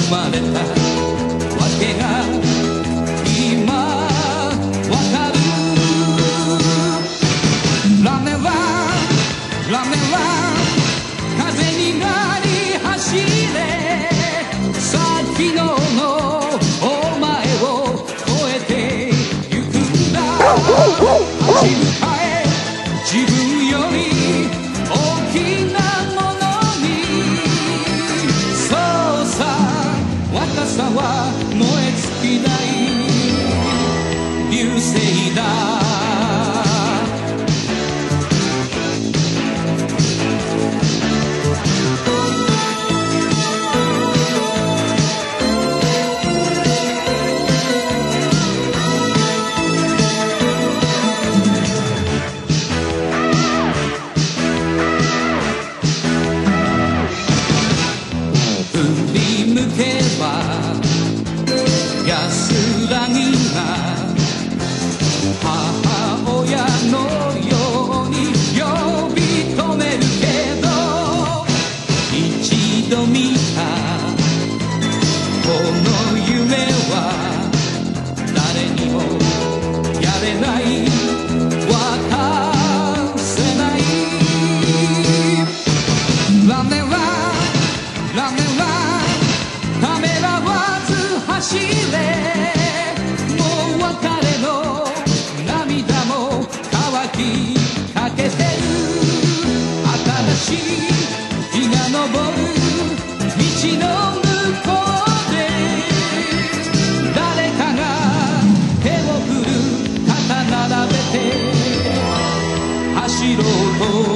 生まれたわけが今わかる。ラーメンはラーメンは風になり走れ。昨日のお前を超えてゆくんだ。立ち向かえ自分より大きなものに。そうさ若さは燃え尽きない流星だ。安らぎが母親のように呼び止めるけど、一度見たこの夢は誰にもやれない渡せない。ラーメンはラーメンはためらわず走れ。もう別れの涙も乾きかけてる。新しい日が昇る道の向こうで誰かが手を振る。肩並べて走ろうと